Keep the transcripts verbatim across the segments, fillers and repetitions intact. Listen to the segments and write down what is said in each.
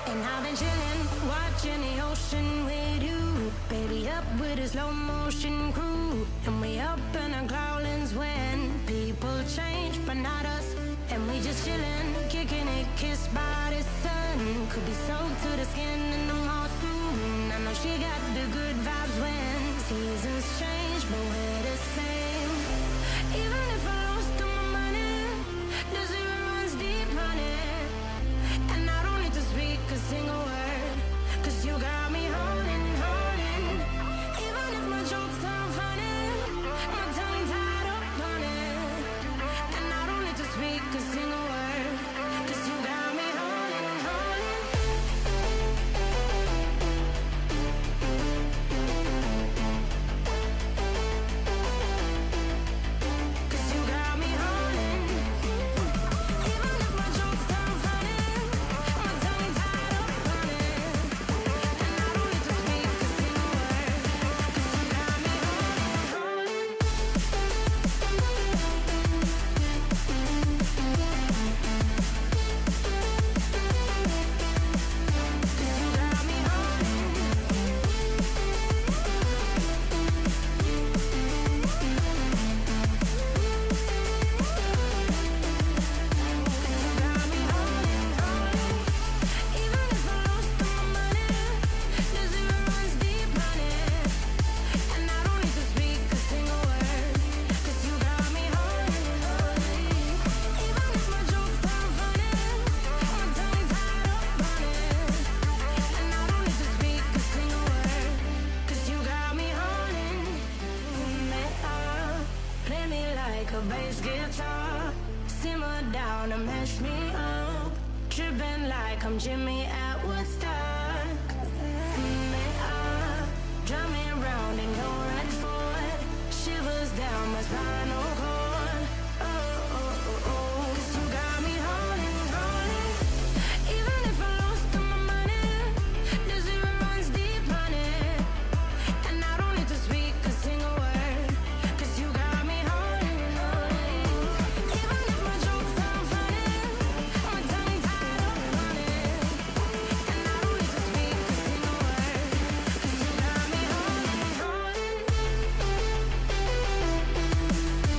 And I've been chillin', watching the ocean with you. Baby, up with a slow motion crew. And we up in our growlings when people change, but not us. And we just chillin', kicking it, kissed by the sun. Could be soaked to the skin in the mall soon. I know she got the good vibes when seasons change, but we're the same. Even if I lost all my money, the zero runs deep, honey. And I don't need to speak a single word, cause you got me holding, holding. Even if my jokes aren't funny, my tongue tied up on it. And I don't need to speak a single word, cause you got me holding, holding. Cause you got me holding. Even if my jokes aren't funny, my tongue tied up on it. And I don't need to speak a single word, cause you got me holding, holding. Cause you got me holding. You got me holding, holding. Even if I lost all my money, the zero runs deep, honey. And I don't need to speak a single word, cause you got me holding, holding. Even if my jokes aren't funny, my tongue tied up on it. And I don't need to speak a single word, cause you got me holding. Me up, play me like a bass guitar. Simmer down and mash me up. Tripping like I'm Jimmy at Woodstock. Me up, drum me round and go right for it. Shivers down my spinal cord. Oh, oh, oh, oh. Cause you got me holding, holding. Even if I lost all my money, the zero runs deep, honey. And I don't need to speak a single word, cause you got me holding, holding. Even if my jokes aren't funny, my tongue tied up on it. And I don't need to speak a single word, cause you got me holding, holding.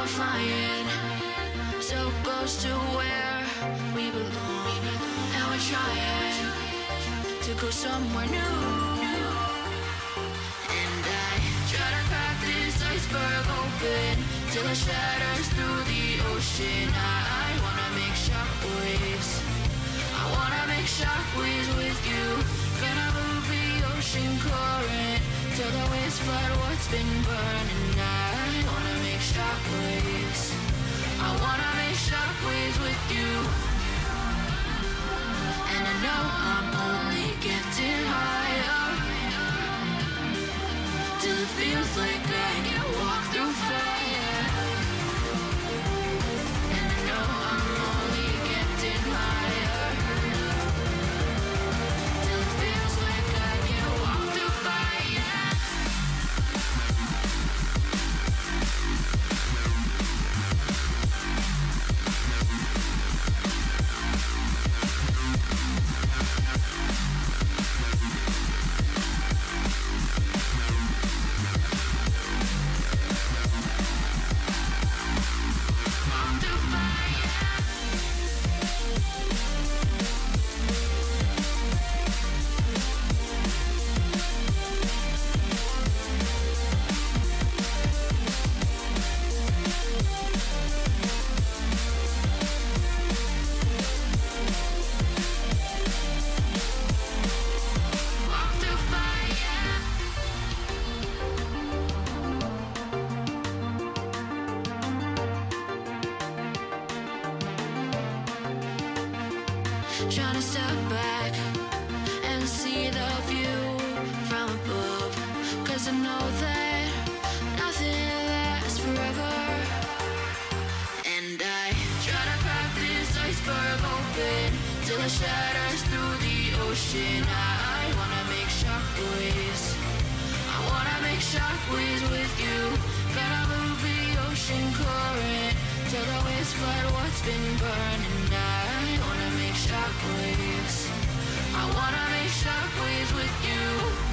we're flying so close to where we belong, and we're trying to go somewhere new. And I try to crack this iceberg open till it shatters through the ocean. I, I wanna make shockwaves. I wanna make shockwaves with you. Gonna move the ocean current till the waves flood what's been burning. I wanna make shockwaves. I wanna make shockwaves with you. And I know I'm only getting higher till it feels like I can walk through fire. And I know I'm only getting higher till it feels like I can walk through fire. Trying to step back and see the view from above, 'cause I know that nothing lasts forever. And I try to crack this iceberg open till it shatters through the ocean. I, I wanna make shockwaves. I wanna make shockwaves with you. Gonna move the ocean current till the waves flood what's been burning. I wanna make shockwaves. I wanna make shockwaves with you.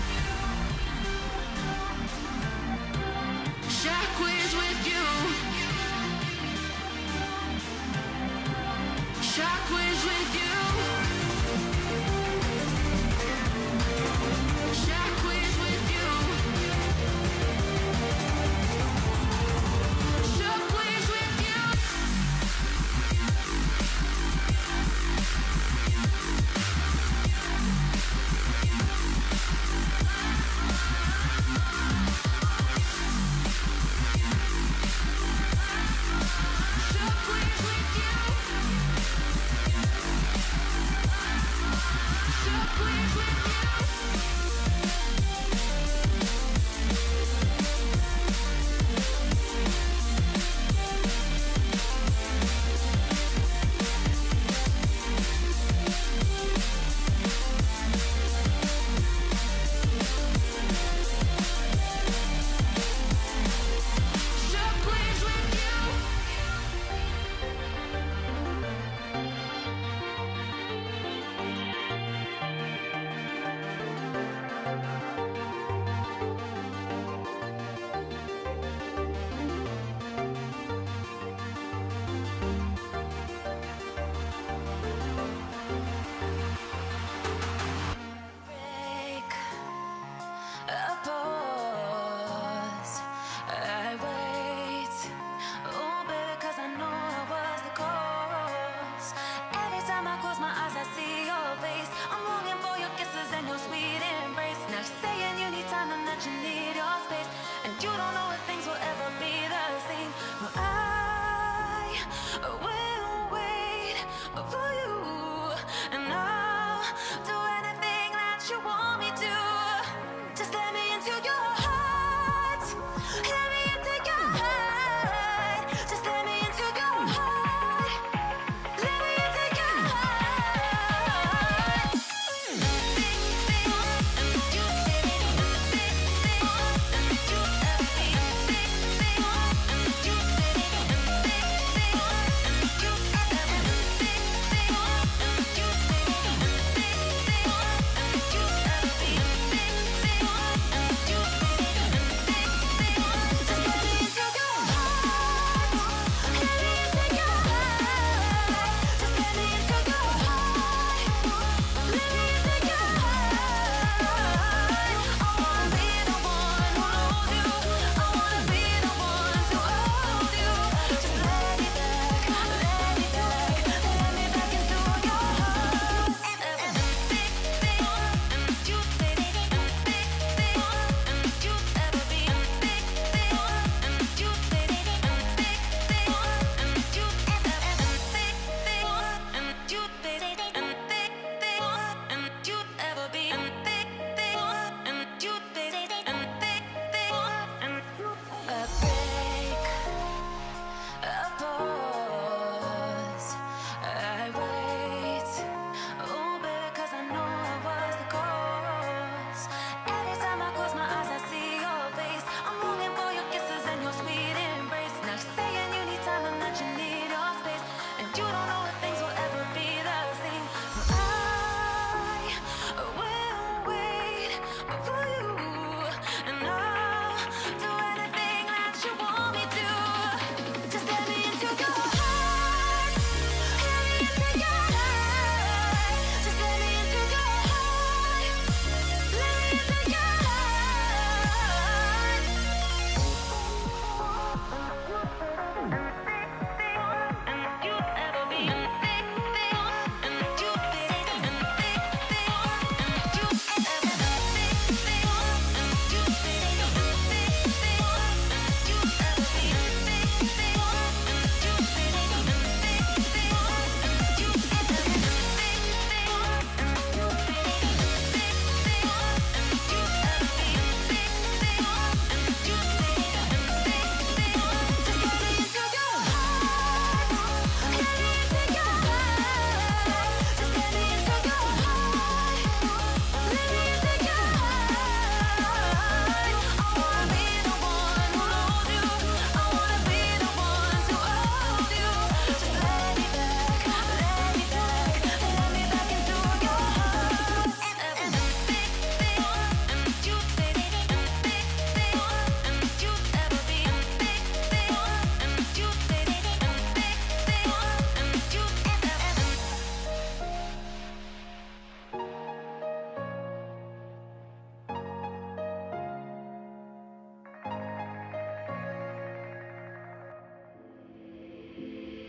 Shockwaves with you. Shockwaves with you. Shockwaves with you. Shockwaves with you.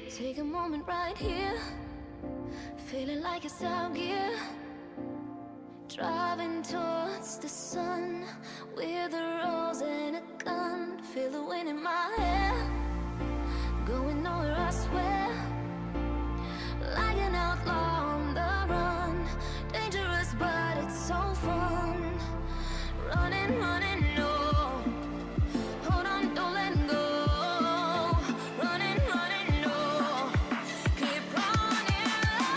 Take a moment right here, feeling like it's out gear. Driving towards the sun with a rose and a gun. Feel the wind in my hair, going nowhere I swear. Like an outlaw on the run, dangerous but it's so fun. Running, running, no. Hold on, don't let go. Running, running, no. Keep running.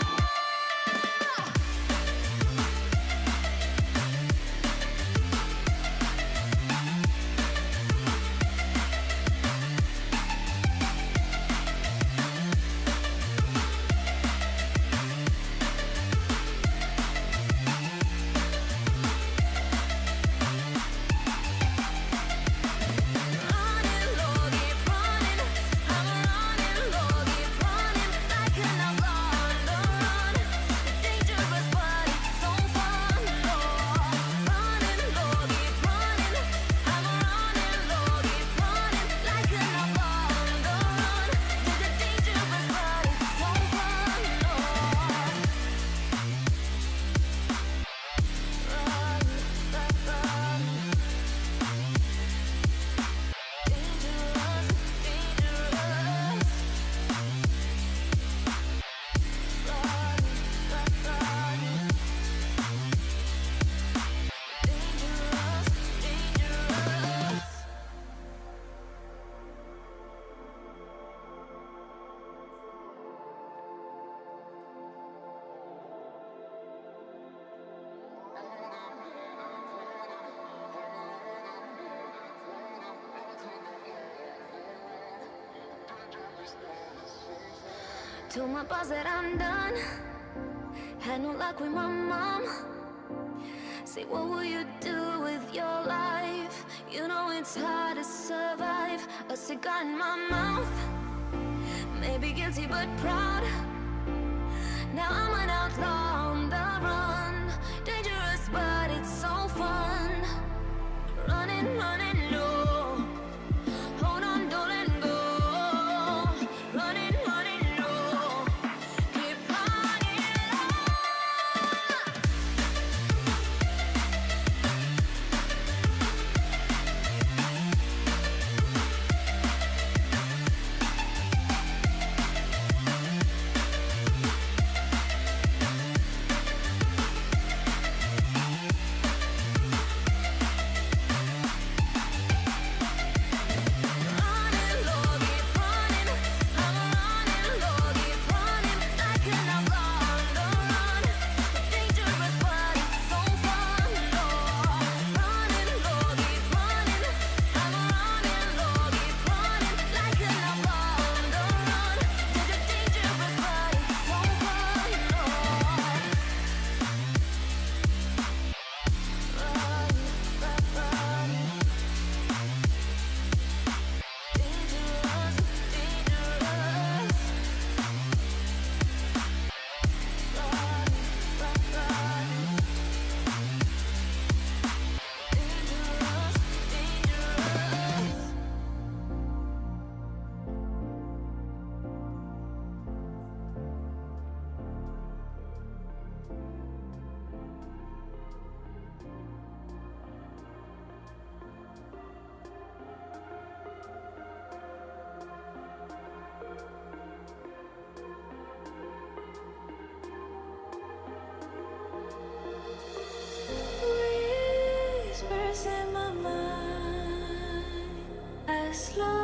Told my boss that I'm done. Had no luck with my mom. Say, what will you do with your life? You know it's hard to survive. A cigar in my mouth, maybe guilty but proud. Now I'm an outlaw on the run. Dangerous but it's so fun. Running, running, no. Hold on, don't let go. Running, running, no. Keep running. Whispers in my mind, I slow